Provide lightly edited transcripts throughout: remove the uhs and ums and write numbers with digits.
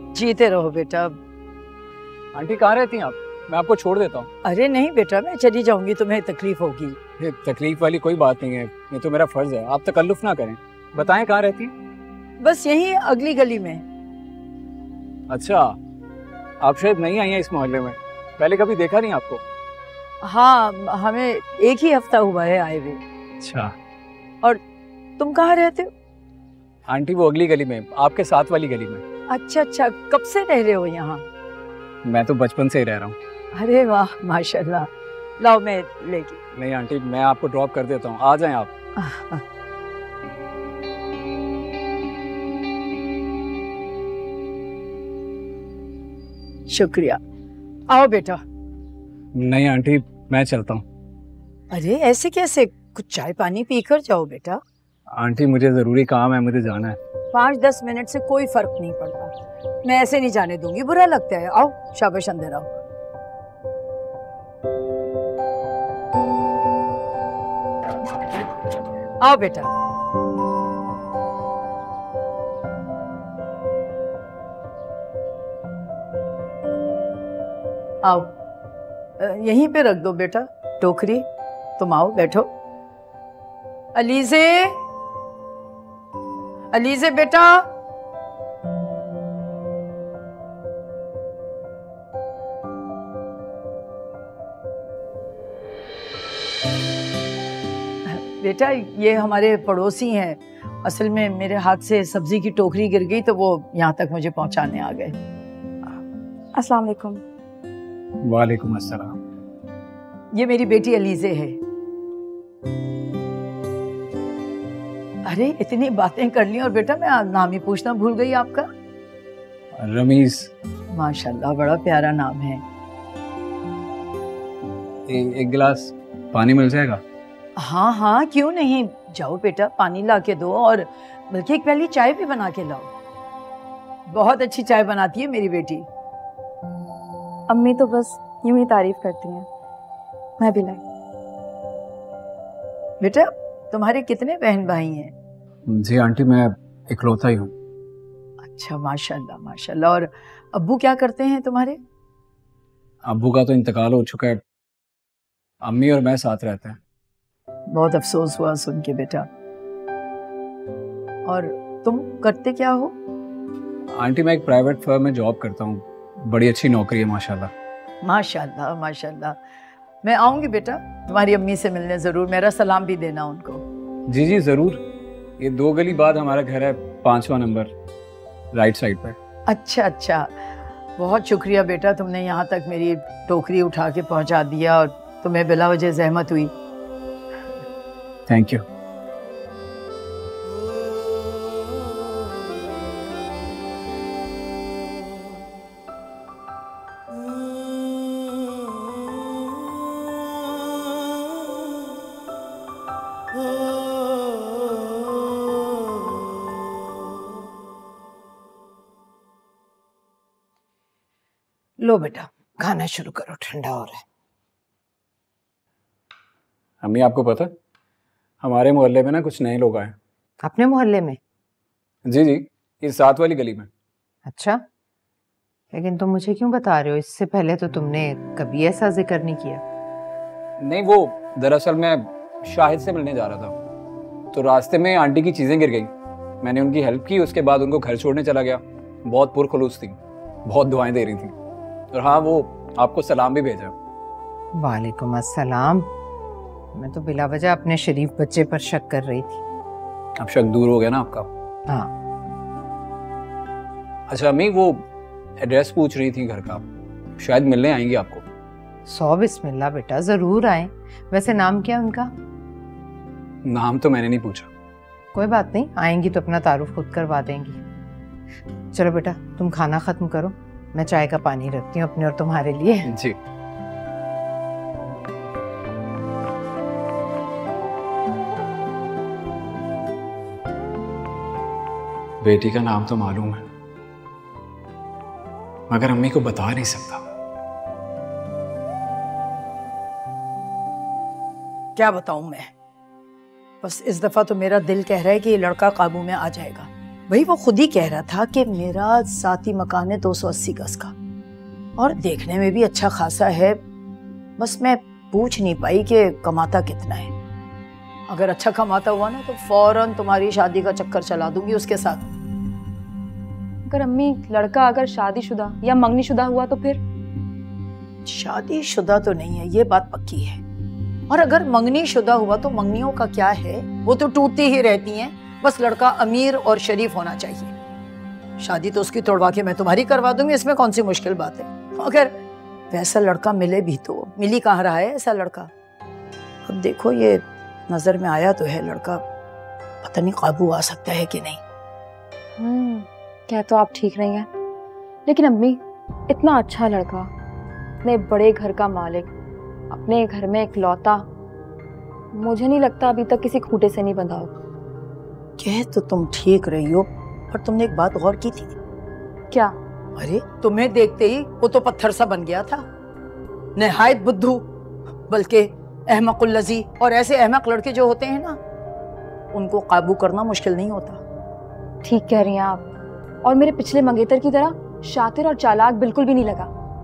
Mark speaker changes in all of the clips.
Speaker 1: जीते रहो बेटा।
Speaker 2: आंटी कहाँ रहती हैं आप? मैं आपको छोड़ देता हूँ।
Speaker 1: अरे नहीं बेटा, मैं चली जाऊंगी, तुम्हें तकलीफ होगी।
Speaker 2: ये तकलीफ वाली कोई बात नहीं है, ये तो मेरा फर्ज है। आप तकल्लुफ ना करें। बताएं कहाँ रहती हैं?
Speaker 1: बस यही अगली गली में।
Speaker 2: अच्छा, आप शायद नहीं आई हैं इस मोहल्ले में, पहले कभी देखा नहीं आपको?
Speaker 1: हाँ, हमें एक ही हफ्ता हुआ है आए हुए।
Speaker 2: अच्छा।
Speaker 1: और तुम कहाँ रहते हो?
Speaker 2: आंटी वो अगली गली में, आपके साथ वाली गली में।
Speaker 1: अच्छा अच्छा, कब से रह रहे हो यहाँ?
Speaker 2: मैं तो बचपन से ही रह रहा हूँ।
Speaker 1: अरे वाह माशाल्लाह। लाओ मैं लेगी।
Speaker 2: नहीं आंटी, मैं आपको ड्रॉप कर देता हूँ, आ जाएं आप।
Speaker 1: शुक्रिया। आओ बेटा।
Speaker 2: नहीं आंटी, मैं चलता हूँ।
Speaker 1: अरे ऐसे कैसे, कुछ चाय पानी पीकर जाओ बेटा।
Speaker 2: आंटी मुझे जरूरी काम है, मुझे जाना है।
Speaker 1: 5-10 मिनट से कोई फर्क नहीं पड़ता, मैं ऐसे नहीं जाने दूंगी, बुरा लगता है। आओ शाबाश, अंदर आओ। आओ बेटा। आओ, यहीं पे रख दो बेटा टोकरी। तुम आओ बैठो। अलीज़े, अलीज़े बेटा। बेटा ये हमारे पड़ोसी हैं। असल में मेरे हाथ से सब्जी की टोकरी गिर गई तो वो यहाँ तक मुझे पहुँचाने आ गए।
Speaker 3: अस्सलाम वालेकुम।
Speaker 2: वालेकुम अस्सलाम।
Speaker 1: ये मेरी बेटी अलीज़े है। अरे इतनी बातें कर ली और बेटा मैं नाम ही पूछना भूल गई आपका।
Speaker 2: रमीज।
Speaker 1: माशाल्लाह, बड़ा प्यारा नाम है।
Speaker 2: एक गिलास पानी मिल जाएगा?
Speaker 1: हाँ हाँ, क्यों नहीं। जाओ बेटा, पानी ला के दो और बल्कि एक प्याली चाय भी बना के लाओ। बहुत अच्छी चाय बनाती है मेरी बेटी।
Speaker 3: अम्मी तो बस यूं ही तारीफ करती हैं, मैं भी लाई।
Speaker 1: बेटा तुम्हारे कितने बहन भाई हैं?
Speaker 2: जी आंटी, मैं इकलौता ही हूँ।
Speaker 1: अच्छा, माशाल्लाह माशाल्लाह। और अब्बू क्या करते हैं तुम्हारे?
Speaker 2: अब्बू का तो इंतकाल हो चुका है, अम्मी और मैं साथ रहते हैं।
Speaker 1: बहुत अफसोस हुआ सुन के बेटा। और तुम करते क्या हो?
Speaker 2: आंटी मैं एक प्राइवेट फर्म में जॉब करता हूँ, बड़ी अच्छी नौकरी है माशाल्लाह।
Speaker 1: माशाल्लाह माशाल्लाह। मैं आऊंगी बेटा तुम्हारी अम्मी से मिलने, जरूर। मेरा सलाम भी देना उनको।
Speaker 2: जी जी जरूर। ये 2 गली बाद हमारा घर है, 5वां नंबर, राइट साइड पर।
Speaker 1: अच्छा अच्छा, बहुत शुक्रिया बेटा, तुमने यहाँ तक मेरी टोकरी उठा के पहुँचा दिया और तुम्हें बिला वजह जहमत हुई।
Speaker 2: Thank you.
Speaker 1: लो बेटा खाना शुरू करो, ठंडा हो रहा है।
Speaker 2: अम्मी आपको पता है हमारे मोहल्ले में ना कुछ नए लोग आए।
Speaker 1: अपने मोहल्ले में?
Speaker 2: जी जी, इस साथ वाली गली में।
Speaker 4: अच्छा, लेकिन तुम मुझे क्यों बता रहे हो? इससे पहले तो तुमने कभी ऐसा जिक्र नहीं किया।
Speaker 2: नहीं, वो दरअसल मैं शाहिद से मिलने जा रहा था तो रास्ते में आंटी की चीजें गिर गई, मैंने उनकी हेल्प की, उसके बाद उनको घर छोड़ने चला गया। बहुत पुरखलूस थी, बहुत दुआएं दे रही थी। और हाँ, वो आपको सलाम भी भेजा।
Speaker 4: वालेकुम अस्सलाम। मैं तो बिला वजह अपने शरीफ बच्चे पर शक कर रही थी।
Speaker 2: अब शक दूर हो गया ना आपका?
Speaker 4: हाँ।
Speaker 2: अच्छा अम्मी, वो एड्रेस पूछ रही थी घर का, शायद मिलने आएंगी आपको।
Speaker 4: 100 बिस्मिल्लाह बेटा, जरूर आए। वैसे नाम क्या है उनका?
Speaker 2: नाम तो मैंने नहीं पूछा।
Speaker 4: कोई बात नहीं, आएंगी तो अपना तारुफ खुद करवा देंगी। चलो बेटा तुम खाना खत्म करो, मैं चाय का पानी रखती हूँ अपने और तुम्हारे लिए।
Speaker 2: जी। बेटी का नाम तो मालूम है मगर अम्मी को बता नहीं सकता।
Speaker 1: क्या बताऊं मैं, बस इस दफा तो मेरा दिल कह रहा है कि ये लड़का काबू में आ जाएगा। भाई वो खुद ही कह रहा था कि मेरा साथी मकान है 280 गज का और देखने में भी अच्छा खासा है, बस मैं पूछ नहीं पाई कि कमाता कितना है। अगर अच्छा कमाता हुआ ना तो फौरन तुम्हारी शादी का चक्कर चला दूंगी उसके साथ।
Speaker 3: अगर अम्मी लड़का अगर शादीशुदा या मंगनीशुदा हुआ तो फिर?
Speaker 1: शादीशुदा तो नहीं है, ये बात पक्की है। और अगर मंगनीशुदा हुआ तो मंगनियों का क्या है, वो तो टूटती ही रहती हैं। बस लड़का अमीर और शरीफ होना चाहिए। शादी तो उसकी तोड़वा के मैं तुम्हारी करवा दूंगी, इसमें कौन सी मुश्किल बात है। अगर वैसा लड़का मिले भी तो मिल ही कहाँ रहा है ऐसा लड़का। अब देखो ये नजर में आया तो है लड़का, पता नहीं काबू आ सकता है कि नहीं।
Speaker 3: क्या तो आप ठीक नहीं हैं, लेकिन अम्मी इतना अच्छा लड़का, इतने बड़े घर का मालिक, अपने घर में इकलौता, मुझे नहीं लगता अभी तक किसी खूंटे से नहीं बंधा होगा।
Speaker 1: कह तो तुम ठीक रही हो, पर तुमने एक बात गौर की थी?
Speaker 3: क्या?
Speaker 1: अरे तुम्हें देखते ही वो तो पत्थर सा बन गया था, निहायत बुद्धू, बल्कि अहमकुल लजी। और ऐसे अहमक लड़के जो होते हैं ना, उनको काबू करना मुश्किल नहीं होता।
Speaker 3: ठीक कह रही हैं आप, और मेरे पिछले मंगेतर की तरह शातिर और चालाक बिल्कुल भी नहीं लगा।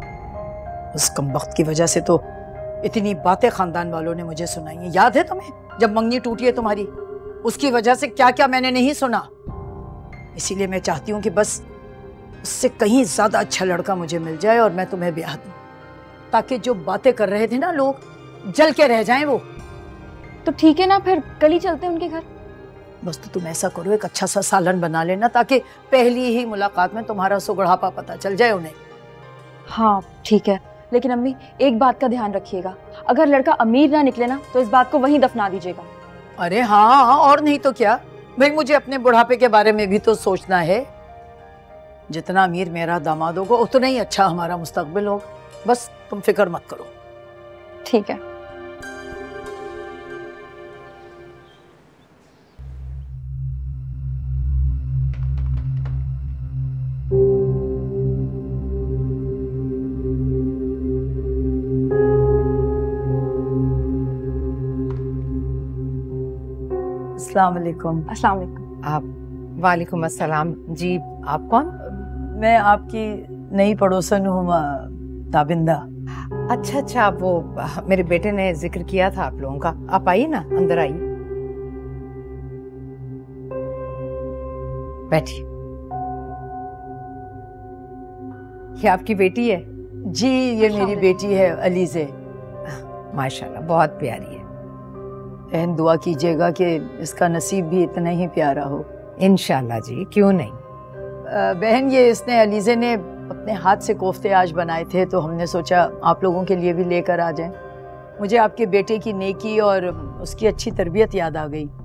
Speaker 1: उस कमबख्त की वजह से तो इतनी बातें खानदान वालों ने मुझे सुनाई हैं। याद है तुम्हें जब मंगनी टूटी है तुम्हारी, उसकी वजह से क्या क्या मैंने नहीं सुना। इसीलिए मैं चाहती हूँ कि बस उससे कहीं ज्यादा अच्छा लड़का मुझे मिल जाए और मैं तुम्हें ब्याह दूं, ताकि जो बातें कर रहे थे ना लोग, जल के रह जाएं वो।
Speaker 3: तो ठीक है ना, फिर कल ही चलते हैं उनके घर।
Speaker 1: बस तो तुम ऐसा करो, एक अच्छा सा सालन बना लेना, ताकि पहली ही मुलाकात में तुम्हारा सुगढ़ापा पता चल जाए उन्हें।
Speaker 3: हाँ ठीक है, लेकिन अम्मी एक बात का ध्यान रखिएगा, अगर लड़का अमीर ना निकले ना तो इस बात को वहीं दफना दीजिएगा।
Speaker 1: अरे हाँ, और नहीं तो क्या भाई, मुझे अपने बुढ़ापे के बारे में भी तो सोचना है। जितना अमीर मेरा दामाद होगा उतना ही अच्छा हमारा मुस्तकबिल होगा। बस तुम फिक्र मत करो।
Speaker 3: ठीक है।
Speaker 1: अस्सलाम वालेकुम।
Speaker 3: अस्सलाम वालेकुम।
Speaker 4: आप? वालेकुम अस्सलाम जी, आप कौन?
Speaker 1: मैं आपकी नई पड़ोसन हूँ ताबिंदा।
Speaker 4: अच्छा अच्छा, वो मेरे बेटे ने जिक्र किया था आप लोगों का। आप आइए ना, अंदर आइए, बैठिए। ये आपकी बेटी है?
Speaker 1: जी, ये मेरी बेटी है अलीज़े।
Speaker 4: माशाल्लाह, बहुत प्यारी है।
Speaker 1: बहन दुआ कीजिएगा कि इसका नसीब भी इतना ही प्यारा हो।
Speaker 4: इंशाल्लाह जी, क्यों नहीं।
Speaker 1: बहन ये इसने अलीज़े ने अपने हाथ से कोफ्ते आज बनाए थे, तो हमने सोचा आप लोगों के लिए भी लेकर आ जाएं। मुझे आपके बेटे की नेकी और उसकी अच्छी तरबियत याद आ गई।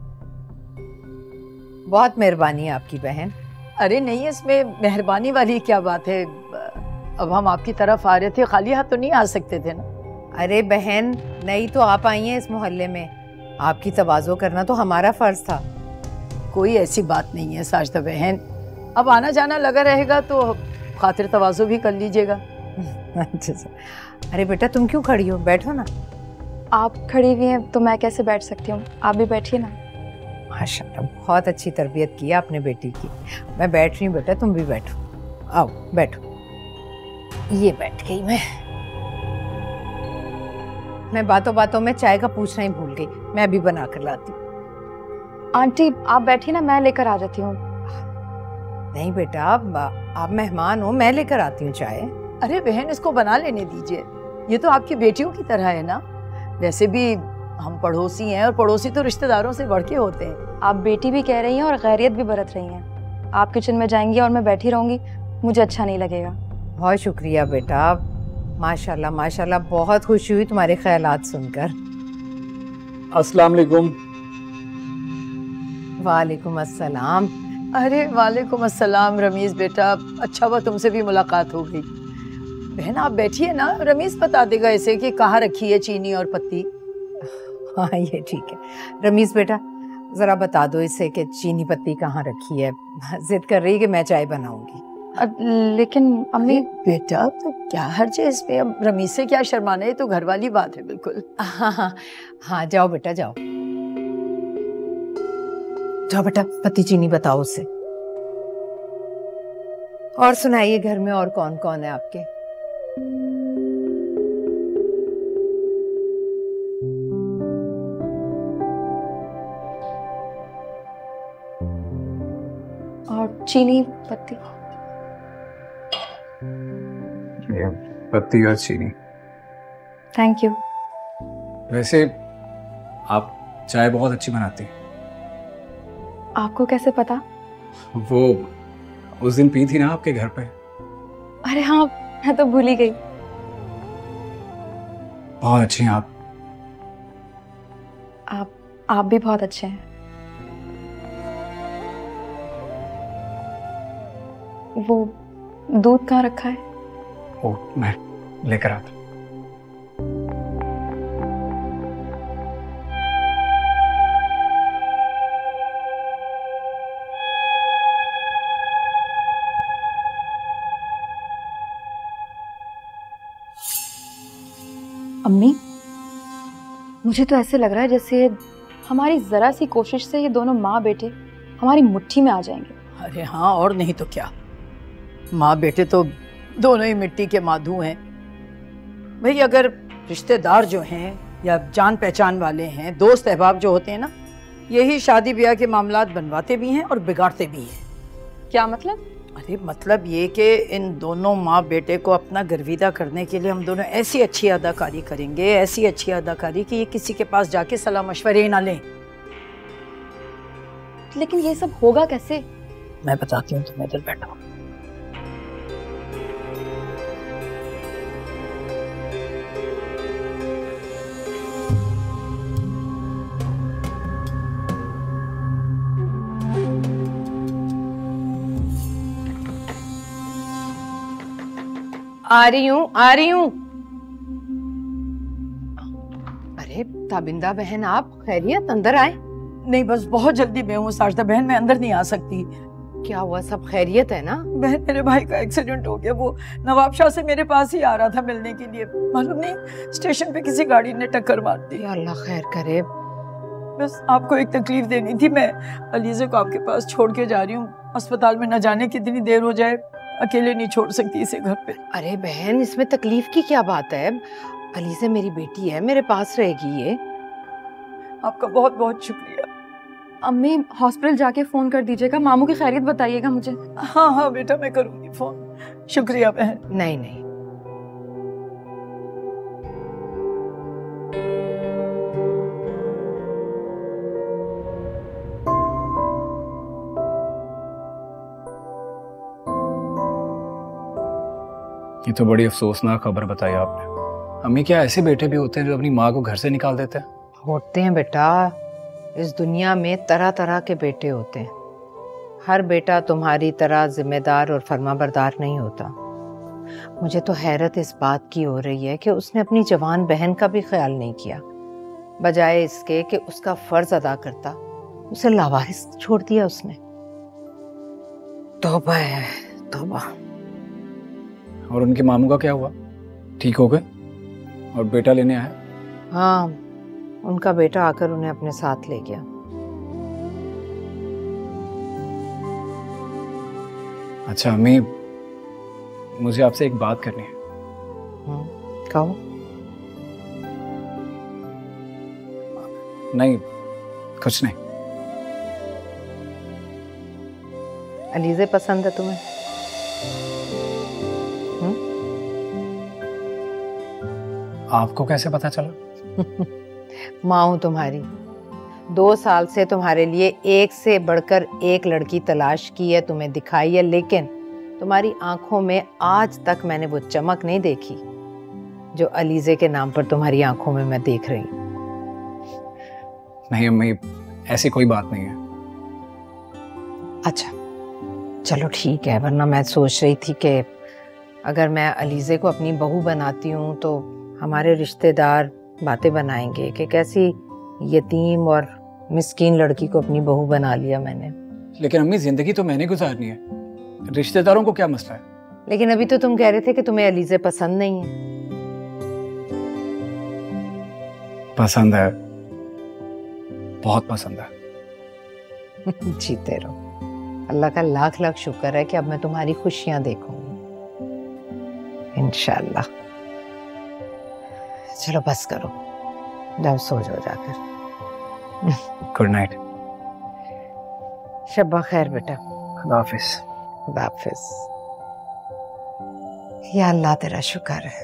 Speaker 4: बहुत मेहरबानी है आपकी बहन।
Speaker 1: अरे नहीं, इसमें मेहरबानी वाली क्या बात है। अब हम आपकी तरफ आ रहे थे, खाली हाथ तो नहीं आ सकते थे ना।
Speaker 4: अरे बहन, नई तो आप आई हैं इस मोहल्ले में, आपकी तवाज़ो करना तो हमारा फर्ज था।
Speaker 1: कोई ऐसी बात नहीं है साजिदा बहन, अब आना जाना लगा रहेगा तो खातिर तवाज़ो भी कर लीजिएगा।
Speaker 4: अच्छा। अरे बेटा, तुम क्यों खड़ी हो, बैठो ना।
Speaker 3: आप खड़ी हुई हैं तो मैं कैसे बैठ सकती हूँ, आप भी बैठिए ना।
Speaker 4: माशाल्लाह, बहुत अच्छी तरबियत की है आपने बेटी की। मैं बैठ रही हूँ बेटा, तुम भी बैठो। आओ बैठो। ये बैठ गई मैं बातों बातों में चाय का पूछना ही भूल गई। मैं अभी बना कर लाती हूँ।
Speaker 3: आंटी आप बैठिए ना, मैं लेकर आ जाती हूँ।
Speaker 4: नहीं बेटा, आप मेहमान हो, मैं लेकर आती हूँ चाय।
Speaker 1: अरे बहन, इसको बना लेने दीजिए, ये तो आपकी बेटियों की तरह है ना। वैसे भी हम पड़ोसी हैं और पड़ोसी तो रिश्तेदारों से बढ़ के होते हैं।
Speaker 3: आप बेटी भी कह रही हैं और खैरियत भी बरत रही हैं। आप किचन में जाएंगी और मैं बैठी रहूंगी, मुझे अच्छा नहीं लगेगा।
Speaker 4: बहुत शुक्रिया बेटा, माशाल्लाह माशाल्लाह, बहुत खुशी हुई तुम्हारे ख्यालात सुनकर।
Speaker 2: अस्सलाम वालेकुम।
Speaker 4: वालेकुम अस्सलाम।
Speaker 1: अरे वालेकुम अस्सलाम रमीज़ बेटा, अच्छा हुआ तुमसे भी मुलाकात हो गई। बहन आप बैठिए ना, रमीज़ बता देगा इसे कि कहाँ रखी है चीनी और पत्ती।
Speaker 4: हाँ ये ठीक है। रमीज़ बेटा, ज़रा बता दो इसे कि चीनी पत्ती कहाँ रखी है। जिद कर रही है कि मैं चाय बनाऊंगी।
Speaker 3: लेकिन अम्मी।
Speaker 1: बेटा तो क्या हर्ज है इसमें, अब रमीज़ से क्या शर्माना है, तो घर वाली बात है बिल्कुल।
Speaker 4: हाँ जाओ बेटा जाओ। जाओ बेटा, पत्ती चीनी बताओ उससे। और सुनाइए, घर में और कौन कौन है आपके?
Speaker 3: और चीनी पत्ती।
Speaker 2: ये पत्ती और चीनी।
Speaker 3: Thank you.
Speaker 2: वैसे आप चाय बहुत अच्छी बनाती हैं।
Speaker 3: आपको कैसे पता?
Speaker 2: वो उस दिन पी थी ना आपके घर पे।
Speaker 3: अरे हाँ, मैं तो भूल ही गई।
Speaker 2: बहुत अच्छी हैं आप।
Speaker 3: आप भी बहुत अच्छे हैं। वो दूध कहाँ रखा है?
Speaker 2: ओ, मैं लेकर आता।
Speaker 3: अम्मी, मुझे तो ऐसे लग रहा है जैसे हमारी जरा सी कोशिश से ये दोनों माँ बेटे हमारी मुट्ठी में आ जाएंगे।
Speaker 1: अरे हाँ, और नहीं तो क्या। माँ बेटे तो दोनों ही मिट्टी के माधु हैं भाई। अगर रिश्तेदार जो हैं या जान पहचान वाले हैं, दोस्त अहबाब जो होते हैं ना, यही शादी ब्याह के मामलात बनवाते भी हैं और बिगाड़ते भी हैं।
Speaker 3: क्या मतलब?
Speaker 1: अरे मतलब ये कि इन दोनों माँ बेटे को अपना गर्विदा करने के लिए हम दोनों ऐसी अच्छी अदाकारी करेंगे, ऐसी अच्छी अदाकारी कि ये किसी के पास जाके सलाह मशवरे ना लें।
Speaker 3: लेकिन ये सब होगा कैसे?
Speaker 1: मैं बताती हूँ, तुम इधर बैठो।
Speaker 4: आ रही हूँ। अरे ताबिंदा बहन, आप खैरियत? अंदर आए।
Speaker 1: नहीं, बस बहुत जल्दी मैं हूँ साजदा बहन, मैं अंदर नहीं आ सकती।
Speaker 4: क्या हुआ? सब खैरियत है ना?
Speaker 1: बहन, मेरे भाई का एक्सीडेंट हो गया। वो नवाब शाह से मेरे पास ही आ रहा था मिलने के लिए। मालूम नहीं स्टेशन पे किसी गाड़ी ने टक्कर मार दी।
Speaker 4: या अल्लाह खैर करे।
Speaker 1: बस आपको एक तकलीफ देनी थी। मैं अलीज़े को आपके पास छोड़ के जा रही हूँ। अस्पताल में न जाने कितनी देर हो जाए, अकेले नहीं छोड़ सकती इसे घर पे।
Speaker 4: अरे बहन, इसमें तकलीफ की क्या बात है? अलीज़ा मेरी बेटी है, मेरे पास रहेगी ये।
Speaker 1: आपका बहुत बहुत शुक्रिया।
Speaker 3: अम्मी, हॉस्पिटल जाके फोन कर दीजिएगा, मामू की खैरियत बताइएगा मुझे।
Speaker 1: हाँ हाँ बेटा, मैं करूँगी फोन। शुक्रिया बहन।
Speaker 4: नहीं नहीं,
Speaker 2: ये तो बड़ी अफसोसनाक खबर बताई आपने। अम्मी, क्या ऐसे बेटे भी होते हैं जो अपनी माँ को घर से निकाल देते हैं?
Speaker 4: होते हैं बेटा। इस दुनिया में तरह तरह के बेटे होते हैं। हर बेटा तुम्हारी तरह जिम्मेदार और फर्माबरदार नहीं होता। मुझे तो हैरत इस बात की हो रही है कि उसने अपनी जवान बहन का भी ख्याल नहीं किया। बजाय इसके कि उसका फर्ज अदा करता, उसे लावारिस छोड़ दिया उसने। तौबा है, तौबा।
Speaker 2: और उनके मामू का क्या हुआ? ठीक हो गए और बेटा लेने आया?
Speaker 4: हाँ, उनका बेटा आकर उन्हें अपने साथ ले गया।
Speaker 2: अच्छा अम्मी, मुझे आपसे एक बात करनी है।
Speaker 4: कहो।
Speaker 2: नहीं, कुछ नहीं।
Speaker 4: अलीज़े पसंद है तुम्हें?
Speaker 2: आपको कैसे पता चला?
Speaker 4: माँ हूं तुम्हारी। 2 साल से तुम्हारे लिए एक से बढ़कर एक लड़की तलाश की है, तुम्हें दिखाई है, लेकिन तुम्हारी आंखों में आज तक मैंने वो चमक नहीं देखी जो अलीज़े के नाम पर तुम्हारी आंखों में मैं देख रही।
Speaker 2: नहीं अम्मी, ऐसी कोई बात नहीं है।
Speaker 4: अच्छा चलो ठीक है, वरना मैं सोच रही थी कि अगर मैं अलीज़े को अपनी बहू बनाती हूँ तो हमारे रिश्तेदार बातें बनाएंगे कि कैसी यतीम और मिस्कीन लड़की को अपनी बहू बना लिया मैंने।
Speaker 2: लेकिन अम्मी, जिंदगी तो मैंने गुजारनी है, रिश्तेदारों को क्या मसला है?
Speaker 4: लेकिन अभी तो तुम कह रहे थे कि तुम्हें अलीज़े पसंद नहीं है।
Speaker 2: पसंद है, बहुत पसंद है।
Speaker 4: जीते रहो। अल्लाह का लाख लाख शुक्र है कि अब मैं तुम्हारी खुशियां देखूंगी इंशाल्लाह। चलो बस करो, जाओ सो जाओ जाकर।
Speaker 2: Good night.
Speaker 4: शब्बा खैर बेटा।
Speaker 2: खुदा हाफिज।
Speaker 4: खुदा हाफिज। या अल्लाह तेरा शुक्र है।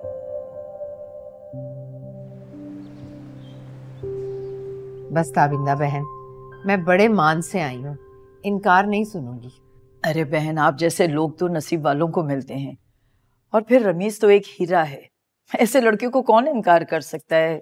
Speaker 4: बस ताबिंदा बहन, मैं बड़े मान से आई हूँ, इनकार नहीं सुनूंगी।
Speaker 1: अरे बहन, आप जैसे लोग तो नसीब वालों को मिलते हैं, और फिर रमीज तो एक हीरा है, ऐसे लड़के को कौन इनकार कर सकता है।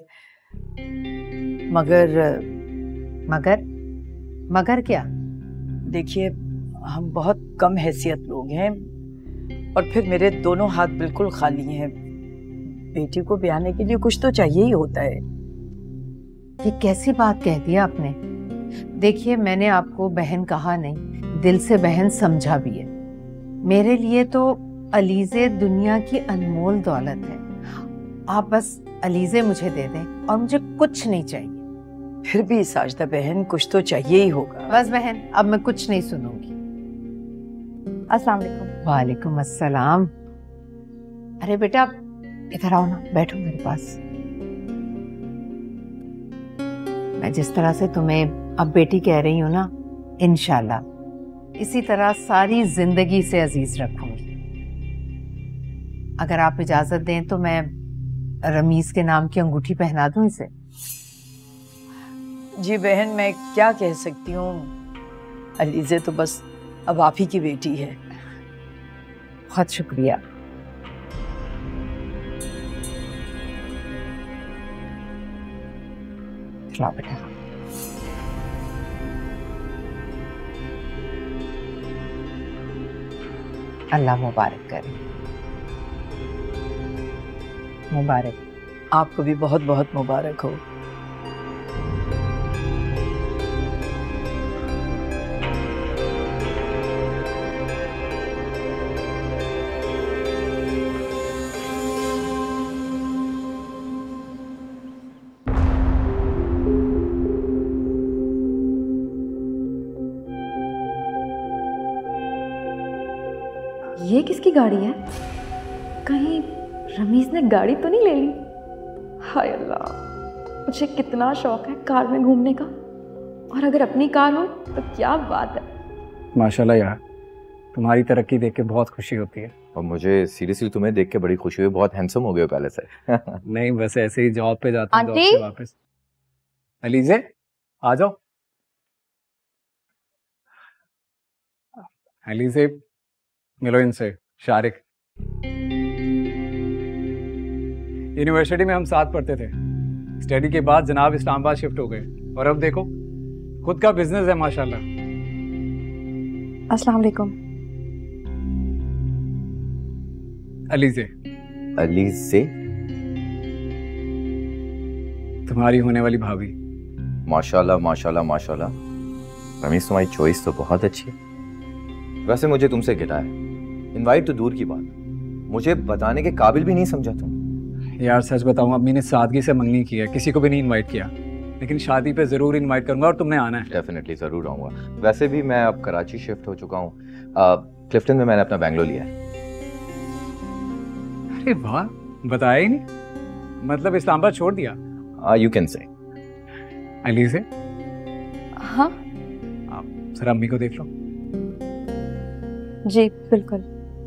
Speaker 1: मगर
Speaker 4: मगर मगर क्या?
Speaker 1: देखिए, हम बहुत कम हैसियत लोग हैं, और फिर मेरे दोनों हाथ बिल्कुल खाली हैं। बेटी को ब्याहने के लिए कुछ तो चाहिए ही होता है।
Speaker 4: ये कैसी बात कह दी आपने? देखिए, मैंने आपको बहन कहा नहीं, दिल से बहन समझा भी है। मेरे लिए तो अलीज़े दुनिया की अनमोल दौलत है। आप बस अलीज़े मुझे दे दें और मुझे कुछ नहीं चाहिए।
Speaker 1: फिर भी साजदा बहन, कुछ तो चाहिए ही होगा।
Speaker 4: बस बहन, अब मैं कुछ नहीं सुनूंगी।
Speaker 3: अस्सलाम वालेकुम।
Speaker 4: वालेकुम अस्सलाम। अरे बेटा, इधर आओ ना, बैठो मेरे पास। मैं जिस तरह से तुम्हें अब बेटी कह रही हूँ ना, इंशाल्लाह इसी तरह सारी जिंदगी से अजीज रखूंगी। अगर आप इजाजत दें तो मैं रमीज के नाम की अंगूठी पहना दूं इसे।
Speaker 1: जी बहन, मैं क्या कह सकती हूँ, अलीज़े तो बस अब आप ही की बेटी है।
Speaker 4: बहुत शुक्रिया। चलो बेटा। अल्लाह मुबारक करे। मुबारक।
Speaker 1: आपको भी बहुत बहुत मुबारक हो।
Speaker 3: ये किसकी गाड़ी है? कहीं रमीज ने गाड़ी तो नहीं ले ली? हाय अल्लाह, मुझे कितना शौक है कार में घूमने का, और अगर अपनी कार हो तो क्या बात है।
Speaker 2: माशाल्लाह यार, तुम्हारी तरक्की देख के बहुत खुशी होती है।
Speaker 5: और मुझे सीरियसली तुम्हें देख के बड़ी खुशी हुई, बहुत हैंडसम हो गए हो पहले से।
Speaker 2: नहीं, बस ऐसे ही जॉब पे जाते हैं, जॉब
Speaker 3: आंटी?
Speaker 2: से वापस। अलीज़े, आ जाओ। अलीज़े, मिलो इनसे, शारिक। यूनिवर्सिटी में हम साथ पढ़ते थे। स्टडी के बाद जनाब इस्लामाबाद शिफ्ट हो गए, और अब देखो खुद का बिजनेस है माशाल्लाह।
Speaker 3: अस्सलाम वालेकुम।
Speaker 2: अलीज़े।
Speaker 5: अलीज़े?
Speaker 2: तुम्हारी होने वाली भाभी।
Speaker 5: माशाल्लाह माशाल्लाह माशाल्लाह। रमीज, तुम्हारी चॉइस तो बहुत अच्छी है। वैसे मुझे तुमसे गिला है, इनवाइट तो दूर की बात, मुझे बताने के काबिल भी नहीं समझा तुम।
Speaker 2: यार सच बताऊं, अम्मी ने सादगी से मंगनी की है, किसी को भी नहीं इनवाइट किया, लेकिन शादी पे जरूर इनवाइट करूंगा और तुमने आना है।
Speaker 5: डेफिनेटली जरूर आऊंगा। वैसे भी मैं अब कराची शिफ्ट हो चुका हूँ, क्लिफ्टन में मैंने अपना बैंगलोर लिया है।
Speaker 2: अरे वाह, बताया ही नहीं। मतलब इस्लामाबाद छोड़ दिया?
Speaker 5: You can say.
Speaker 2: अलीज़े,
Speaker 3: हाँ
Speaker 2: आप जरा अम्मी को देख लो।
Speaker 3: जी बिल्कुल।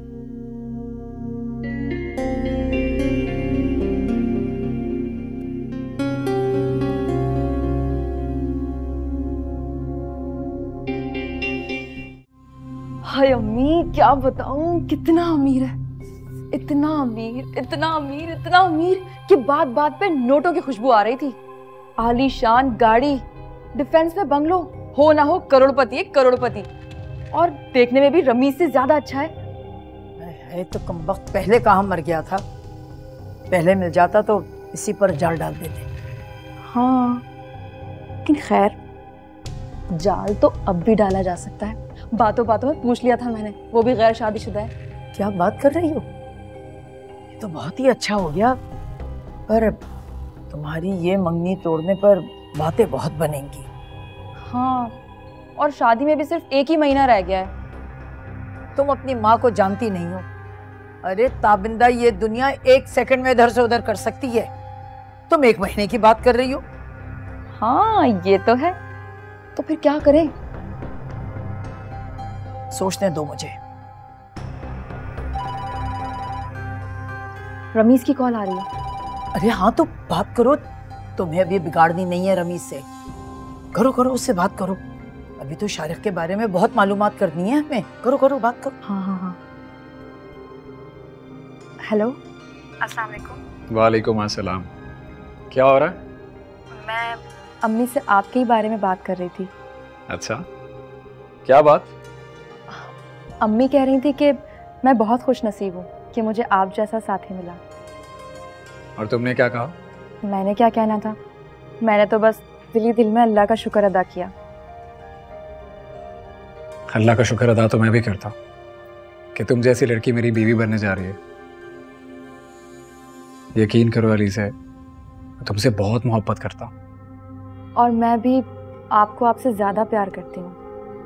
Speaker 3: हाय अम्मी, क्या बताऊं, कितना अमीर है, इतना अमीर इतना अमीर इतना अमीर कि बात बात पे नोटों की खुशबू आ रही थी। आलीशान गाड़ी, डिफेंस में बंगलो, हो ना हो करोड़पति है, करोड़पति, और देखने में भी रमीज से ज्यादा अच्छा है।
Speaker 1: तो कमबख्त पहले कहाँ मर गया था, पहले मिल जाता तो इसी पर जाल डाल देते।
Speaker 3: हाँ, लेकिन खैर जाल तो अब भी डाला जा सकता है। बातों बातों में पूछ लिया था मैंने, वो भी गैर शादीशुदा है।
Speaker 1: क्या बात कर रही हो? ये तो बहुत ही अच्छा हो गया, पर तुम्हारी ये मंगनी तोड़ने पर बातें बहुत बनेंगी।
Speaker 3: हाँ, और शादी में भी सिर्फ 1 ही महीना रह गया है।
Speaker 1: तुम अपनी माँ को जानती नहीं हो। अरे ताबिंदा, ये दुनिया 1 सेकंड में इधर से उधर कर सकती है। तुम 1 महीने की बात कर रही हो।
Speaker 3: हाँ ये तो है। तो फिर क्या करें?
Speaker 1: सोचने दो मुझे।
Speaker 3: रमीज की कॉल आ रही है।
Speaker 1: अरे हाँ तो बात करो, तुम्हें अभी बिगाड़नी नहीं है रमीज से। करो करो, उससे बात करो। अभी तो शारिक के बारे में बहुत मालूमात करनी है हमें। करो करो, बात करो।
Speaker 3: हाँ हाँ हाँ। हेलो, अस्सलाम वालेकुम।
Speaker 2: वालेकुम अस्सलाम। क्या हो रहा है?
Speaker 3: मैं अम्मी से आपके ही बारे में बात कर रही थी।
Speaker 2: अच्छा, क्या बात?
Speaker 3: अम्मी कह रही थी कि मैं बहुत खुश नसीब हूँ कि मुझे आप जैसा साथी मिला।
Speaker 2: और तुमने क्या कहा?
Speaker 3: मैंने क्या कहना था, मैंने तो बस दिल में अल्लाह का शुक्र अदा किया।
Speaker 2: अल्लाह का शुक्र अदा तो मैं भी करता कि तुम जैसी लड़की मेरी बीवी बनने जा रही है। यकीन करो अलीज़ा, मैं तुमसे बहुत मोहब्बत करता हूँ।
Speaker 3: और मैं भी आपको आपसे ज्यादा प्यार करती हूँ।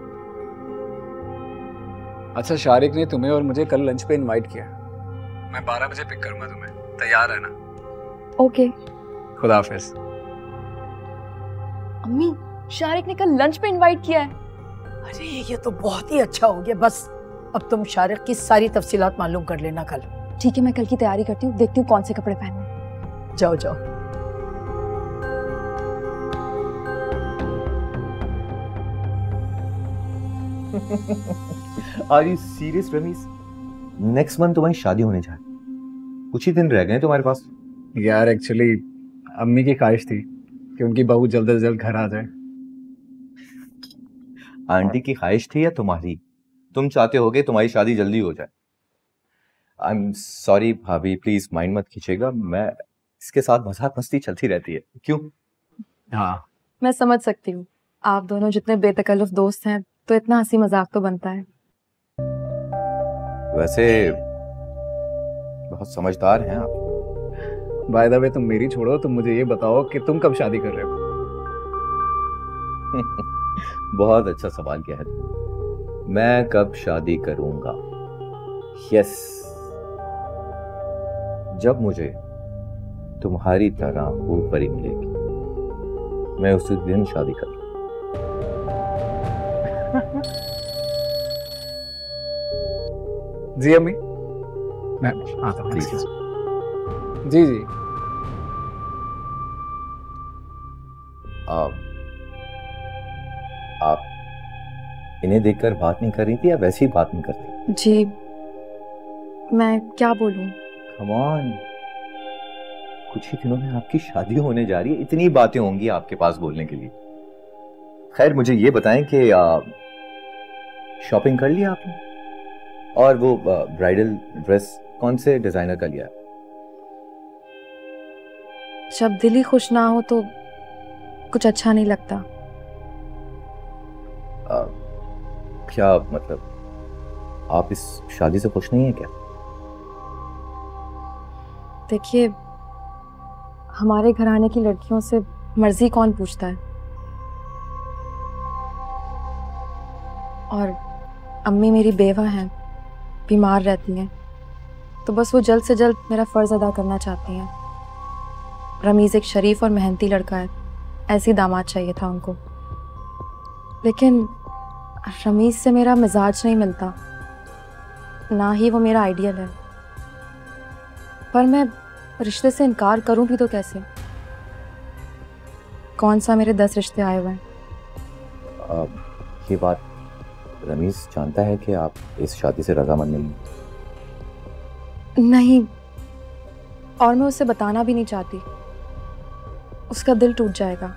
Speaker 2: अच्छा, शारिक ने तुम्हें और मुझे कल लंच पे इनवाइट किया। मैं 12 बजे पिक करूंगा तुम्हें, तैयार है ना?
Speaker 3: ओके।
Speaker 2: खुदा हाफिज।
Speaker 3: अम्मी, शारिक ने कल लंच पे इनवाइट किया है।
Speaker 1: अरे ये तो बहुत ही अच्छा हो गया। बस अब तुम शारिक की सारी तफसीलात मालूम कर लेना कल।
Speaker 3: ठीक है, मैं कल की तैयारी करती हूँ, देखती हूँ कौन से कपड़े पहनने।
Speaker 1: जाओ जाओ।
Speaker 5: Are you serious Ramiz? Next month तुम्हारी शादी होने जा रही है। कुछ ही दिन रह गए तुम्हारे पास।
Speaker 2: यार एक्चुअली अम्मी की ख्वाहिश थी कि उनकी बहू जल्द से जल्द घर आ जाए।
Speaker 5: आंटी की ख्वाहिश थी या तुम्हारी? तुम चाहते होगे तुम्हारी शादी जल्दी हो जाए। आई एम सॉरी भाभी, प्लीज माइंड मत खींचेगा। मैं इसके साथ मजाक मस्ती चलती रहती है। क्यों?
Speaker 2: हाँ,
Speaker 3: मैं समझ सकती हूँ, आप दोनों जितने बेतकल्लुफ दोस्त हैं तो इतना हंसी मजाक तो बनता है।
Speaker 5: वैसे बहुत समझदार हैं आप।
Speaker 2: बाय द वे तुम मेरी छोड़ो, तुम मुझे ये बताओ कि तुम कब शादी कर रहे हो?
Speaker 5: बहुत अच्छा सवाल किया है। मैं कब शादी करूंगा? यस, जब मुझे तुम्हारी तरह ऊपरी मिलेगी, मैं उसी दिन शादी करूंगा।
Speaker 2: जी अम्मी, मैं आता हूँ।
Speaker 5: Please.
Speaker 2: जी जी।
Speaker 5: आप इन्हें देखकर बात नहीं कर रही थी या वैसे ही बात नहीं करती?
Speaker 3: जी, मैं क्या बोलूं?
Speaker 5: कम ऑन, कुछ ही दिनों में आपकी शादी होने जा रही है, इतनी बातें होंगी आपके पास बोलने के लिए। खैर मुझे ये बताएं कि शॉपिंग कर लिया आपने? और वो ब्राइडल ड्रेस कौन से डिजाइनर का लिया?
Speaker 3: जब दिल ही खुश ना हो तो कुछ अच्छा नहीं लगता।
Speaker 5: क्या मतलब, आप इस शादी से खुश नहीं है क्या?
Speaker 3: देखिए, हमारे घराने की लड़कियों से मर्जी कौन पूछता है। और अम्मी मेरी बेवा हैं, बीमार रहती हैं, तो बस वो जल्द से जल्द मेरा फ़र्ज़ अदा करना चाहती हैं। रमीज़ एक शरीफ और मेहनती लड़का है, ऐसी दामाद चाहिए था उनको। लेकिन रमीज़ से मेरा मिजाज नहीं मिलता, ना ही वो मेरा आइडियल है। पर मैं रिश्ते से इनकार करूं भी तो कैसे? कौन सा मेरे 10 रिश्ते आए हुए हैं।
Speaker 5: ये बात रमीज जानता है कि आप इस शादी से रजामंद नहीं?
Speaker 3: नहीं, और मैं उसे बताना भी नहीं चाहती, उसका दिल टूट जाएगा।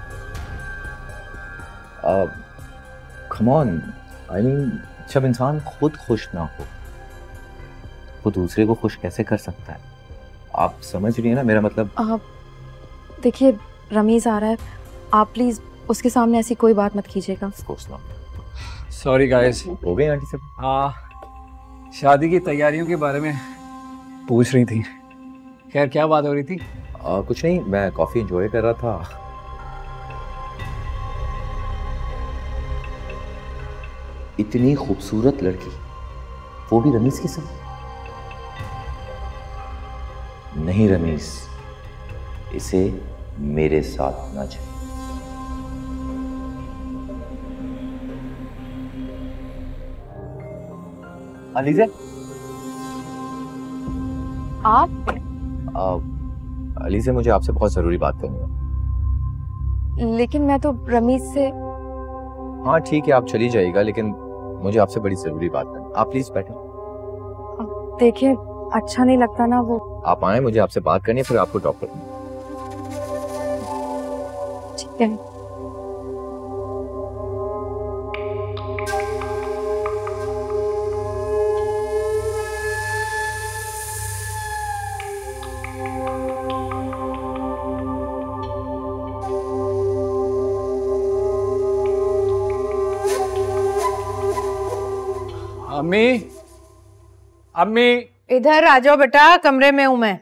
Speaker 5: कम ऑन, आई मीन जब इंसान खुद खुश ना हो वो दूसरे को खुश कैसे कर सकता है? आप समझ रही है ना मेरा मतलब?
Speaker 3: देखिए, रमीज आ रहा है, आप प्लीज उसके सामने ऐसी कोई बात मत कीजिएगा।
Speaker 2: Sorry guys.
Speaker 5: हो गई आंटी से?
Speaker 2: हाँ, शादी की तैयारियों के बारे में पूछ रही थी। खैर क्या बात हो रही थी?
Speaker 5: कुछ नहीं, मैं कॉफी एंजॉय कर रहा था। इतनी खूबसूरत लड़की, वो भी रमीज के साथ? नहीं रमीज, इसे मेरे साथ ना जाए। अलीज़ा,
Speaker 3: आप?
Speaker 5: अलीज़ा, मुझे आपसे बहुत जरूरी बात करनी है।
Speaker 3: लेकिन मैं तो रमीज से।
Speaker 5: हाँ ठीक है, आप चली जाइएगा, लेकिन मुझे आपसे बड़ी जरूरी बात करनी है। आप प्लीज बैठे।
Speaker 3: देखिए, अच्छा नहीं लगता ना वो।
Speaker 5: आप आए, मुझे आपसे बात करनी है, फिर आपको ड्रॉप करूंगा।
Speaker 3: ठीक है।
Speaker 2: अम्मी, अम्मी,
Speaker 4: इधर आ जाओ बेटा, कमरे में हूं मैं।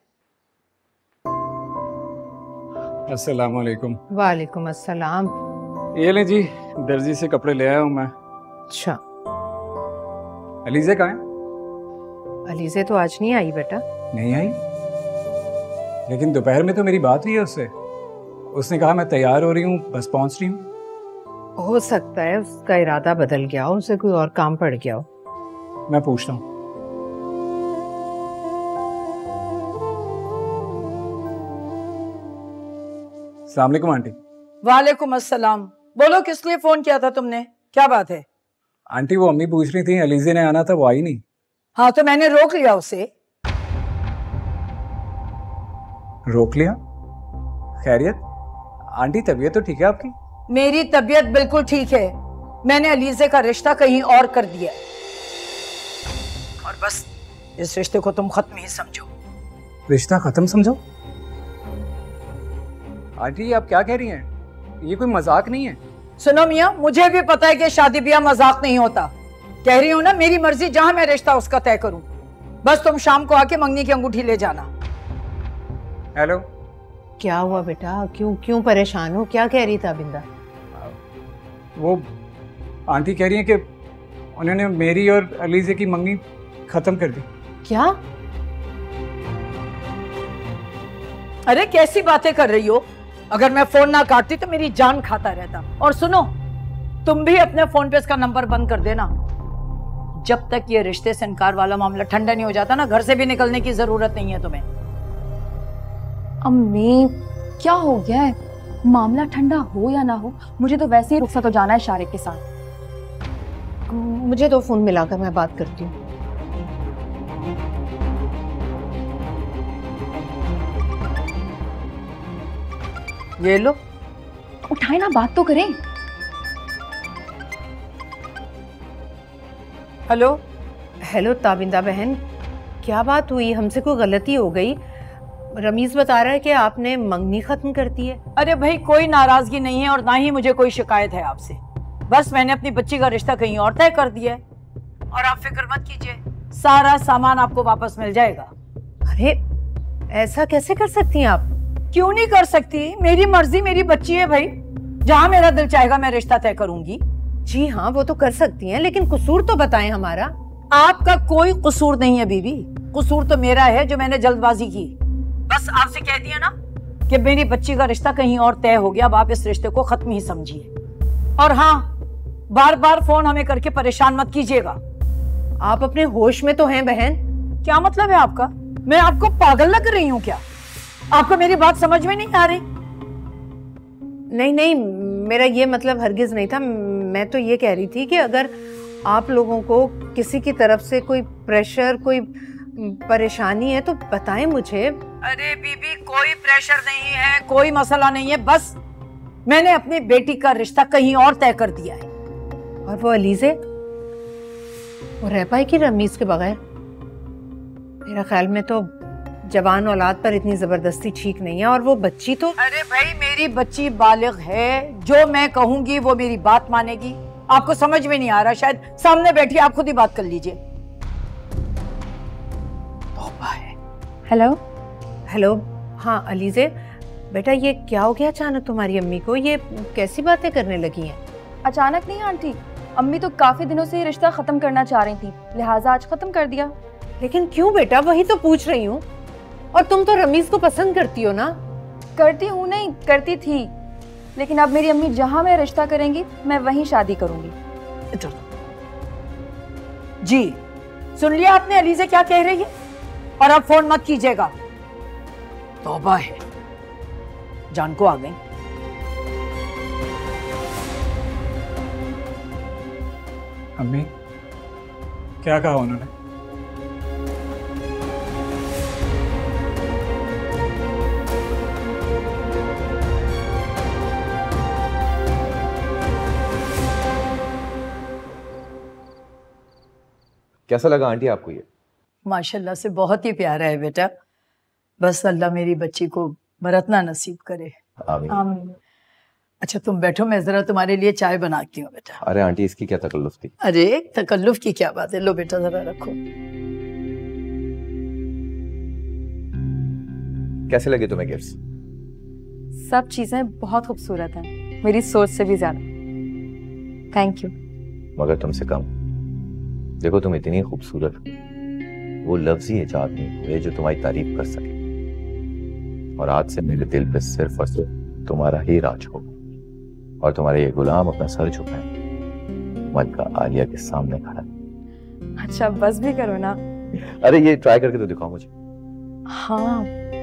Speaker 2: अस्सलाम वालेकुम।
Speaker 4: वालेकुम अस्सलाम।
Speaker 2: ये ले जी, दर्जी से कपड़े ले आया हूँ मैं।
Speaker 4: अच्छा,
Speaker 2: अलीज़ा कहाँ है?
Speaker 4: अलीज़े तो आज नहीं आई बेटा।
Speaker 2: नहीं आई? लेकिन दोपहर में तो मेरी बात हुई है उससे। उसने कहा मैं तैयार हो रही हूँ, बस पहुँच रही हूँ।
Speaker 4: हो सकता है उसका इरादा बदल गया हो, उसे कोई और काम पड़ गया हो।
Speaker 2: मैं पूछता हूँ। अस्सलाम वालेकुम आंटी।
Speaker 1: वालेकुम अस्सलाम। बोलो, किस लिए फोन किया था तुमने? क्या बात है?
Speaker 2: आंटी, वो अम्मी पूछ रही थी, अलीज़े ने आना था, वो आई नहीं।
Speaker 1: हाँ, तो मैंने रोक लिया उसे।
Speaker 2: रोक लिया? खैरियत? आंटी तबीयत तो ठीक है आपकी?
Speaker 1: मेरी तबीयत बिल्कुल ठीक है। मैंने अलीज़े का रिश्ता कहीं और कर दिया और बस इस रिश्ते को तुम खत्म ही समझो।
Speaker 2: रिश्ता खत्म समझो? आंटी आप क्या कह रही हैं? ये कोई मजाक नहीं है।
Speaker 1: सुनो मियाँ, मुझे भी पता है कि शादी ब्याह मजाक नहीं होता। कह रही हूँ ना, मेरी मर्जी, जहां मैं रिश्ता उसका तय करूं। बस तुम शाम को आके मंगनी की अंगूठी ले जाना।
Speaker 2: हेलो,
Speaker 4: क्या हुआ बेटा? क्यों क्यों परेशान हो? क्या कह रही था बिंदा?
Speaker 2: वो आंटी कह रही हैं कि उन्होंने मेरी और अलीज़े की मंगनी खत्म कर दी।
Speaker 4: क्या?
Speaker 1: अरे कैसी बातें कर रही हो? अगर मैं फोन ना काटती तो मेरी जान खाता रहता। और सुनो, तुम भी अपने फोन पे इसका नंबर बंद कर देना। जब तक ये रिश्ते से इनकार वाला मामला ठंडा नहीं हो जाता ना, घर से भी निकलने की जरूरत नहीं है तुम्हें।
Speaker 3: अम्मी, क्या हो गया है? मामला ठंडा हो या ना हो, मुझे तो वैसे ही रुखसत हो जाना है शारिक के साथ।
Speaker 4: मुझे तो फोन मिलाकर मैं बात करती हूँ।
Speaker 1: ये लो।
Speaker 3: उठाए ना, बात तो करें।
Speaker 1: हेलो।
Speaker 4: हेलो ताबिंदा बहन, क्या बात हुई? हमसे कोई गलती हो गई? रमीज बता रहा है कि आपने मंगनी खत्म कर दी है।
Speaker 1: अरे भाई, कोई नाराजगी नहीं है और ना ही मुझे कोई शिकायत है आपसे। बस मैंने अपनी बच्ची का रिश्ता कहीं और तय कर दिया है और आप फिक्र मत कीजिए, सारा सामान आपको वापस मिल जाएगा।
Speaker 4: अरे ऐसा कैसे कर सकती हैं आप?
Speaker 1: क्यों नहीं कर सकती? मेरी मर्जी, मेरी बच्ची है भाई। जहां मेरा दिल चाहेगा मैं रिश्ता तय करूंगी।
Speaker 4: जी हाँ, वो तो कर सकती हैं, लेकिन कसूर तो बताएं हमारा।
Speaker 1: आपका कोई कसूर नहीं है बीबी, कसूर तो मेरा है जो मैंने जल्दबाजी की। बस आपसे कह दिया ना कि मेरी बच्ची का रिश्ता कहीं और तय हो गया, अब आप इस रिश्ते को खत्म ही समझिए। और हाँ, बार बार फोन हमें करके परेशान मत कीजिएगा।
Speaker 4: आप अपने होश में तो हैं बहन?
Speaker 1: क्या मतलब है आपका? मैं आपको पागल लग रही हूँ क्या? आपको मेरी बात समझ में नहीं आ रही?
Speaker 4: नहीं नहीं, मेरा ये मतलब हरगिज नहीं था। मैं तो ये कह रही थी कि अगर आप लोगों को किसी की तरफ से कोई प्रेशर, कोई परेशानी है तो बताएं मुझे।
Speaker 1: अरे बीबी, कोई प्रेशर नहीं है, कोई मसला नहीं है। बस मैंने अपनी बेटी का रिश्ता कहीं और तय कर दिया है।
Speaker 4: और वो अलीज़े, वो रह पाएगी रमीज के बगैर? मेरा ख्याल में तो जवान औलाद पर इतनी जबरदस्ती ठीक नहीं है। और वो बच्ची तो...
Speaker 1: अरे भाई, मेरी बच्ची बालिग है, जो मैं कहूंगी वो मेरी बात मानेगी। आपको समझ में नहीं आ रहा शायद। सामने बैठी, आप खुद ही बात कर लीजिए। तौबा है।
Speaker 3: हेलो।
Speaker 4: हेलो। हाँ अलीज़े बेटा, ये क्या हो गया अचानक तुम्हारी अम्मी को? ये कैसी बातें करने लगी हैं?
Speaker 3: अचानक नहीं आंटी, अम्मी तो काफी दिनों से ये रिश्ता खत्म करना चाह रही थी, लिहाजा आज खत्म कर दिया।
Speaker 4: लेकिन क्यों बेटा, वही तो पूछ रही हूँ। और तुम तो रमीज को पसंद करती हो ना?
Speaker 3: करती हूँ नहीं, करती थी, लेकिन अब मेरी अम्मी जहाँ मैं रिश्ता करेंगी मैं वहीं शादी करूंगी।
Speaker 1: जी सुन लिया आपने अली से क्या कह रही है? और अब फोन मत कीजिएगा। तौबा है, जान को आ गई।
Speaker 2: अम्मी क्या कहा उन्होंने?
Speaker 5: कैसा लगा आंटी आपको ये?
Speaker 1: माशाल्लाह से बहुत ही प्यारा है बेटा। बस अल्लाह मेरी बच्ची को बरतना नसीब करे।
Speaker 5: आमीन।
Speaker 1: आमीन। अच्छा तुम बैठो, मैं जरा तुम्हारे लिए चाय बनाती हूँ बेटा।
Speaker 5: अरे आंटी इसकी क्या तकल्लुफ थी?
Speaker 1: अरे तकल्लुफ की क्या बात है, लो बेटा जरा रखो।
Speaker 5: कैसे लगे तुम्हें गिफ्ट्स?
Speaker 3: सब चीजें बहुत खूबसूरत हैं, मेरी सोच से भी ज्यादा। Thank you.
Speaker 5: मगर तुमसे कम। देखो तुम इतनी खूबसूरत हो, वो लफ्ज़ ही इजाद नहीं हुए जो तुम्हारी तारीफ कर सके। और आज से मेरे दिल पे सिर्फ और सिर्फ तुम्हारा ही राज होगा। और तुम्हारे ये गुलाम अपना सर झुकाए मलका आलिया के सामने खड़ा।
Speaker 3: अच्छा बस भी करो ना।
Speaker 5: अरे ये ट्राई करके तो दिखाओ मुझे।
Speaker 3: हाँ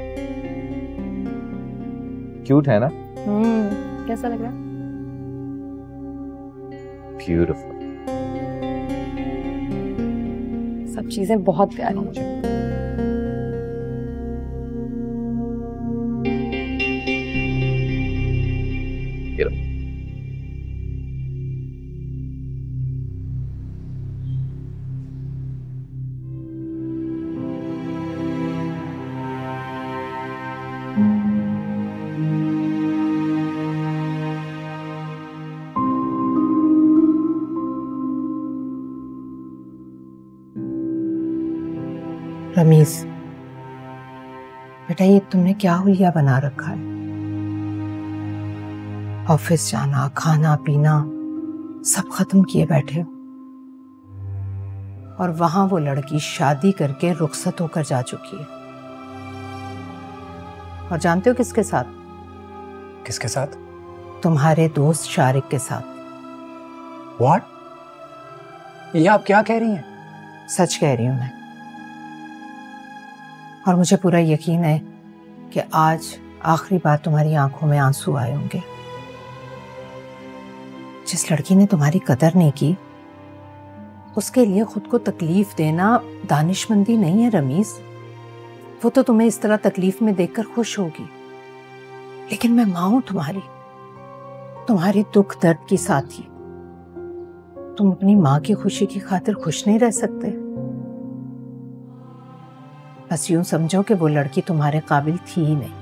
Speaker 5: क्यूट है ना?
Speaker 3: कैसा लग रहा है?
Speaker 5: ब्यूटीफुल।
Speaker 3: सब चीजें बहुत प्यारी मुझे।
Speaker 4: रमीज बेटा, ये तुमने क्या हुलिया बना रखा है? ऑफिस जाना, खाना पीना सब खत्म किए बैठे हो, और वहां वो लड़की शादी करके रुखसत होकर जा चुकी है। और जानते हो किसके साथ?
Speaker 2: किसके साथ?
Speaker 4: तुम्हारे दोस्त शारिक के साथ।
Speaker 2: व्हाट? ये आप क्या कह रही हैं?
Speaker 4: सच कह रही हूं मैं। और मुझे पूरा यकीन है कि आज आखिरी बार तुम्हारी आंखों में आंसू आए होंगे। जिस लड़की ने तुम्हारी कदर नहीं की, उसके लिए खुद को तकलीफ देना दानिशमंदी नहीं है रमीज। वो तो तुम्हें इस तरह तकलीफ में देखकर खुश होगी, लेकिन मैं मां हूं तुम्हारी दुख दर्द की साथी। तुम अपनी मां की खुशी की खातिर खुश नहीं रह सकते। बस यूं समझो कि वो लड़की तुम्हारे काबिल थी ही नहीं।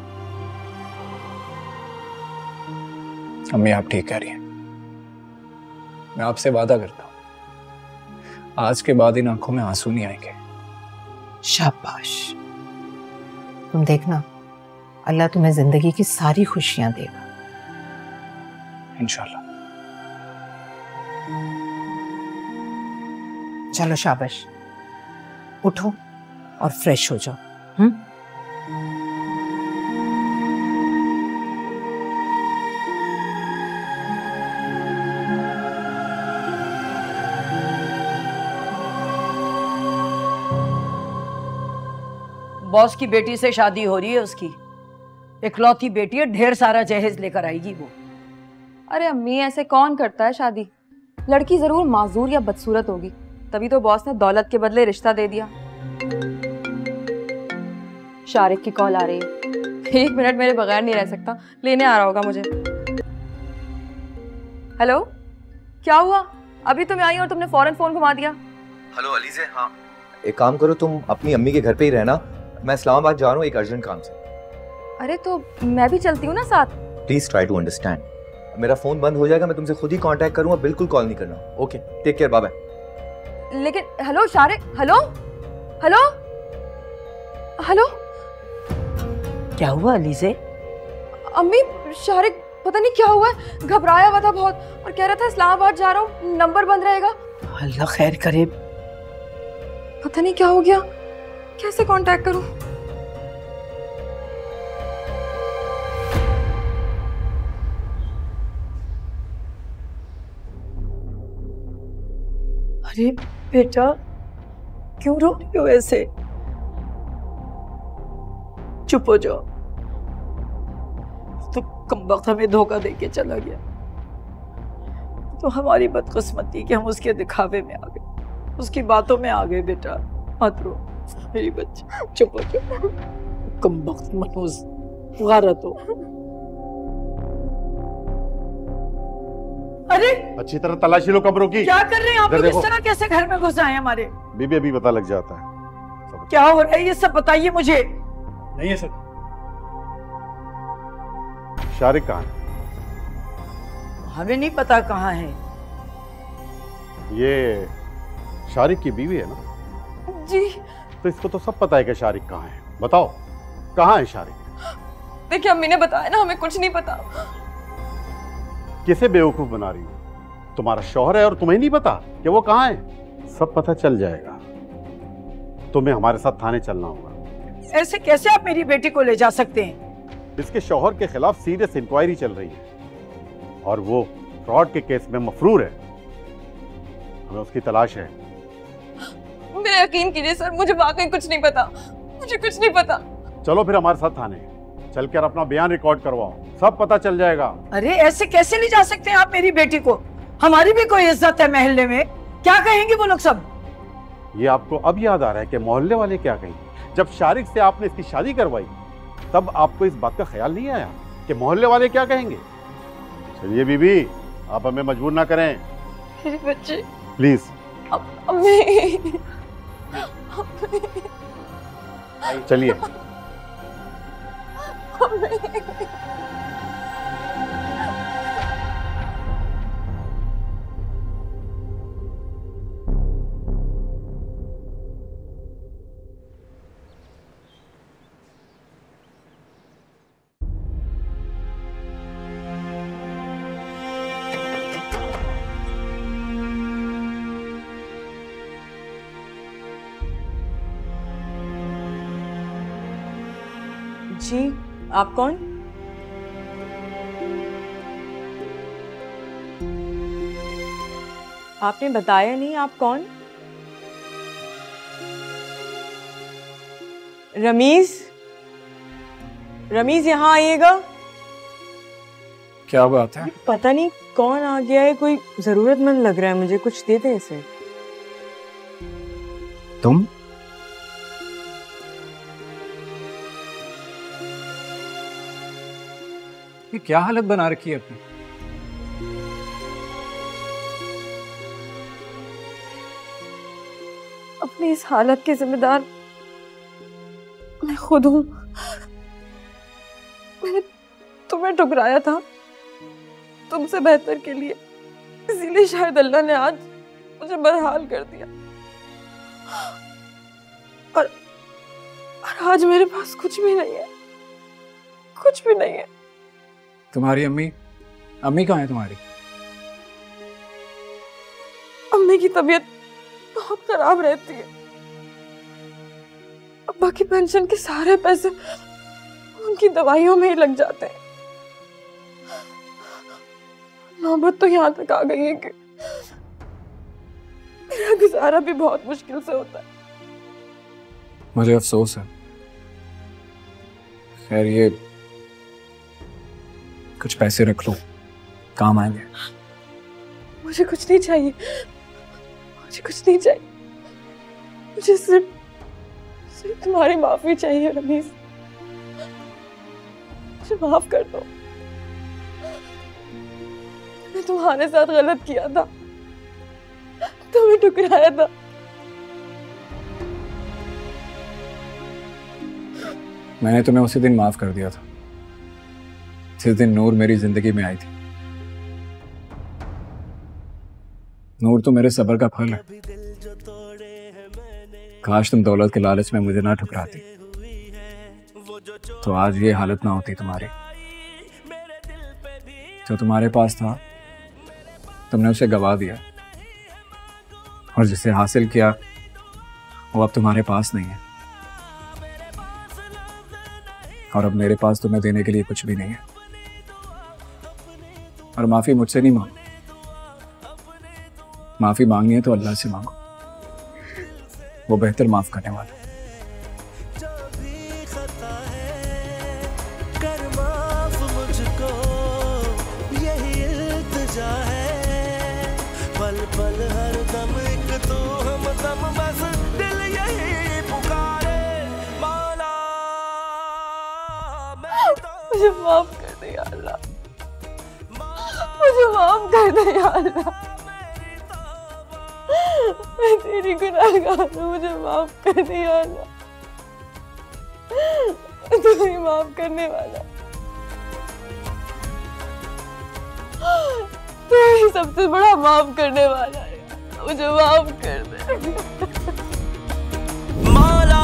Speaker 2: अम्मी आप ठीक कह रही हैं। मैं आपसे वादा करता हूँ, आज के बाद इन आंखों में आंसू नहीं आएंगे।
Speaker 4: शाबाश। तुम देखना, अल्लाह तुम्हें जिंदगी की सारी खुशियां देगा
Speaker 2: इंशाल्लाह।
Speaker 4: चलो शाबाश, उठो और फ्रेश हो जाओ।
Speaker 1: बॉस की बेटी से शादी हो रही है उसकी, इकलौती बेटी है, ढेर सारा जहेज लेकर आएगी वो।
Speaker 3: अरे अम्मी ऐसे कौन करता है शादी? लड़की जरूर माजूर या बदसूरत होगी, तभी तो बॉस ने दौलत के बदले रिश्ता दे दिया। शारिक की कॉल आ रही है, 1 मिनट मेरे बगैर नहीं रह सकता, लेने आ रहा होगा मुझे। हेलो, क्या हुआ? अभी तो मैं आई और तुमने फौरन फोन घुमा दिया।
Speaker 5: हेलो अलीज़े, हाँ एक काम करो, तुम अपनी अम्मी के घर पे ही रहना, मैं इस्लामाबाद जा रहा हूँ एक अर्जेंट काम से।
Speaker 3: अरे तो मैं भी चलती हूँ ना साथ।
Speaker 5: प्लीज ट्राई टू अंडरस्टैंड, मेरा फोन बंद हो जाएगा, मैं तुमसे खुद ही कांटेक्ट करूंगा, बिल्कुल कॉल नहीं करना। Okay take care, bye bye.
Speaker 3: लेकिन hello Sharik, hello hello hello.
Speaker 1: क्या हुआ अलीज़े?
Speaker 3: अम्मी शारिक पता नहीं क्या हुआ है, घबराया हुआ था बहुत। और कह रहा था इस्लामाबाद जा रहा हूँ, नंबर बंद रहेगा।
Speaker 1: अल्लाह खैर करे।
Speaker 3: पता नहीं क्या हो गया, कैसे कांटेक्ट करूं।
Speaker 1: अरे बेटा, क्यों रो रही हो ऐसे? चुप हो जाओ। तो कमबख्त हमें धोखा देके चला गया। तो हमारी बदकिस्मती कि हम उसके दिखावे में आ गए, उसकी बातों में आ गए। बेटा मत रो मेरी बच्ची, चुप हो जाओ। कमबख्त मनूस गारत हो। अरे
Speaker 6: अच्छी तरह तलाशी लो कमरों की।
Speaker 1: क्या कर रहे हैं आप
Speaker 6: इधर
Speaker 1: लोग? इस
Speaker 6: देखो।
Speaker 1: तरह कैसे घर में घुस आए हमारे?
Speaker 6: बीबी अभी पता लग जाता है।
Speaker 1: क्या हो रहा है ये सब बताइए मुझे।
Speaker 6: नहीं है सर। शारिक कहाँ है?
Speaker 1: हमें नहीं पता कहाँ है।
Speaker 6: ये शारिक की बीवी है ना?
Speaker 3: जी
Speaker 6: तो इसको तो सब पता है कि शारिक कहाँ है। बताओ कहाँ है शारिक?
Speaker 3: देखिए, अम्मी ने बताया ना, हमें कुछ नहीं पता।
Speaker 6: किसे बेवकूफ बना रही हो? तुम्हारा शौहर है और तुम्हें नहीं पता कि वो कहाँ है? सब पता चल जाएगा। तुम्हें हमारे साथ थाने चलना होगा।
Speaker 1: ऐसे कैसे आप मेरी बेटी को ले जा सकते हैं?
Speaker 6: इसके शौहर के खिलाफ सीरियस इंक्वायरी चल रही है और वो फ्रॉड के केस में मफरूर है। हमें उसकी तलाश है।
Speaker 3: मेरा यकीन कीजिए सर, मुझे वाकई कुछ नहीं पता, मुझे कुछ नहीं पता।
Speaker 6: चलो फिर हमारे साथ थाने चलकर अपना बयान रिकॉर्ड करवाओ, सब पता चल जाएगा।
Speaker 1: अरे ऐसे कैसे ले जा सकते हैं आप मेरी बेटी को? हमारी भी कोई इज्जत है मोहल्ले में। क्या कहेंगे वो लोग सब?
Speaker 6: ये आपको अब याद आ रहा है कि मोहल्ले वाले क्या कहेंगे? जब शारिक से आपने इसकी शादी करवाई तब आपको इस बात का ख्याल नहीं आया कि मोहल्ले वाले क्या कहेंगे? चलिए बीबी, आप हमें मजबूर ना करें
Speaker 3: मेरे बच्चे।
Speaker 6: प्लीज।
Speaker 3: अम्मी।
Speaker 6: चलिए।
Speaker 7: जी, आप कौन? आपने बताया नहीं, आप कौन? रमीज, रमीज यहाँ आइएगा।
Speaker 2: क्या बात है?
Speaker 7: पता नहीं कौन आ गया है, कोई जरूरतमंद लग रहा है मुझे, कुछ दे दे इसे।
Speaker 2: तुम? ये क्या हालत बना रखी है अपनी?
Speaker 3: अपनी इस हालत के जिम्मेदार मैं खुद हूँ। मैंने तुम्हें ठुकराया था तुमसे बेहतर के लिए, इसीलिए शायद अल्लाह ने आज मुझे बदहाल कर दिया। और आज मेरे पास कुछ भी नहीं है, कुछ भी नहीं है।
Speaker 2: तुम्हारी अम्मी कहाँ है तुम्हारी?
Speaker 3: अम्मी की तबीयत बहुत खराब रहती है। अब्बा की पेंशन के सारे पैसे उनकी दवाइयों में ही लग जाते हैं। नौबत तो यहाँ तक आ गई है कि मेरा गुजारा भी बहुत मुश्किल से होता है।
Speaker 2: मुझे अफसोस है। खैर, ये कुछ पैसे रख लो, काम आएंगे।
Speaker 3: मुझे कुछ नहीं चाहिए, मुझे कुछ नहीं चाहिए। मुझे सिर्फ तुम्हारी माफी चाहिए रमीज। मुझे माफ कर दो। मैंने तुम्हारे साथ गलत किया था, तुम्हें ठुकराया था।
Speaker 2: मैंने तुम्हें उसी दिन माफ कर दिया था जिस दिन नूर मेरी जिंदगी में आई थी। नूर तो मेरे सब्र का फल है। काश तुम दौलत के लालच में मुझे ना ठुकराती, तो आज ये हालत ना होती तुम्हारी। जो तुम्हारे पास था तुमने उसे गवा दिया और जिसे हासिल किया वो अब तुम्हारे पास नहीं है, और अब मेरे पास तुम्हें देने के लिए कुछ भी नहीं है। और माफी मुझसे नहीं मांगो, माफी मांगनी है तो अल्लाह से मांगो, वो बेहतर माफ करने वाला है।
Speaker 8: पल पल हर दम एक तू हम दम बस दिल यही पुकारे मौला।
Speaker 3: मुझे माफ कर दे या अल्लाह, मुझे माफ कर दे या अल्लाह, मैं तेरी गुनाहगार हूँ, मुझे माफ कर दे या अल्लाह, तू ही माफ करने वाला, तू ही सबसे बड़ा माफ करने वाला है, मुझे माफ कर दे
Speaker 8: मौला।